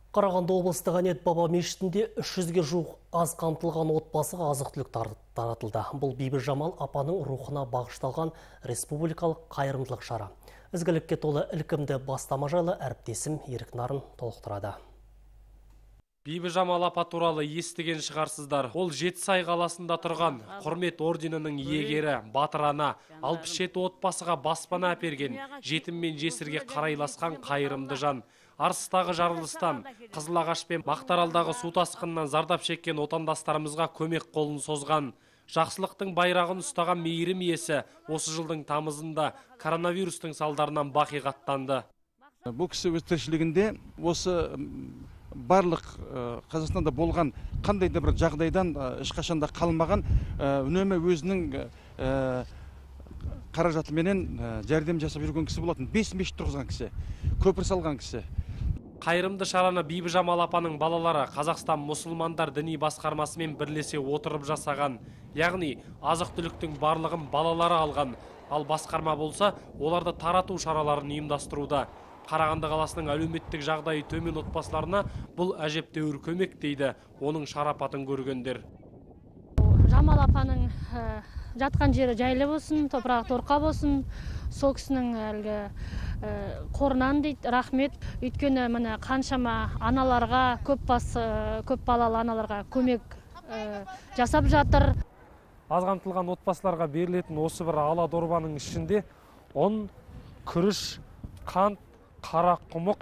Қарағанды облыстық Әнет Баба мешітінде 300-ге жуық аз қамтылған отбасыға азық-түлік таратылды. Бұл Бибі Жамал апаның рухына бағышталған республикалық қайырымдылық шара. Ізгілікке толы ілкімді бастама жайлы әріптесім Ерік Нарын толықтырады. Бибі Жамал апа туралы естіген шығарсыздар. Ол Жетісай қаласында тұрған құрмет орденінің иегері, батыр ана, 67 отбасыға баспана әперген, жетім мен жесірге қарайласқан қайырымды жан. Арыстағы жарылыстан, Қызылағаш пен Мақтаралдағы су тасқынынан зардап шеккен отандастарымызға көмек қолын созған. Жақсылықтың байрағын ұстаған мейірім иесі осы жылдың тамызында коронавирустың салдарынан бақиғаттанды. Бұл кісі өз тіршілігінде осы барлық Қазақстанда болған қандай да бір жағдайдан ешқашанда қалмаған, үнемі өзінің қаражатыменен жәрдем жасап жүрген кісі болатын. 5 мешіт тұрғызған кісі, көпір салған кісі. Қайырымды шараны Бибі Жамал апаның балалары Қазақстан мұсылмандар діни басқармасымен бірлесе отырып жасаған. Яғни азық-түліктің барлығын балалары алған, ал басқарма болса, оларды тарату шараларын ұйымдастыруда. Қарағанды қаласының әлеуметтік жағдайы төмен отбасыларына бұл әжептәуір көмек дейді оның шарапатын көргендер. Жамал апаның жатқан жері жайлы болсын, топырағы торқа болсын, сол кісінің қорынан дейді, рахмет. Өйткені міне қаншама аналарға, көп балалы аналарға көмек жасап жатыр. Аз қамтылған отбасыларға берілетін осы бір ала дорбаның ішінде ұн, күріш, қант, қара құмық,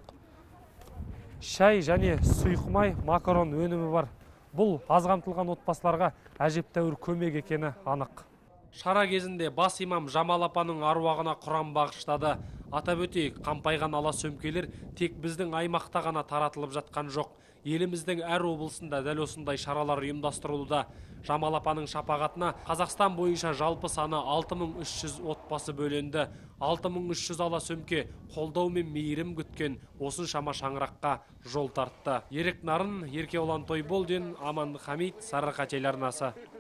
шай және сұйқымай макарон өнімі бар. Бұл аз қамтылған отбасыларға әжептәуір көмек екені анық. Шара кезінде бас имам Жамал апаның аруағына құран бағыштады. Атап өтейік, қампайған ала сөмкелер тек біздің аймақта ғана таратылып жатқан жоқ. Еліміздің әр облысында дәл осындай шаралар ұйымдастырылуда. Жамал апаның шапағатына Қазақстан бойынша жалпы саны 6300 отбасы бөленді. 6300 ала сөмке қолдау мен мейірім күткен осыншама шаңыраққа жол тартты. Ерік Нарын, Еркеолан Тойболдин, Аман Хамид, Сарыарқа телеарнасы.